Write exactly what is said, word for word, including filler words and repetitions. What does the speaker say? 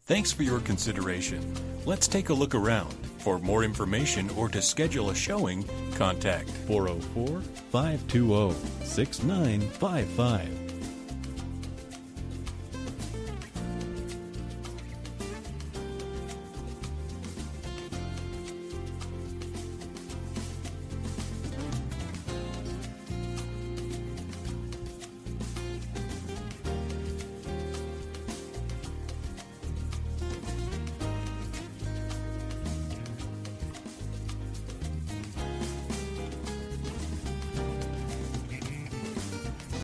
Thanks for your consideration. Let's take a look around. For more information or to schedule a showing, contact four oh four, five two zero, six nine five five.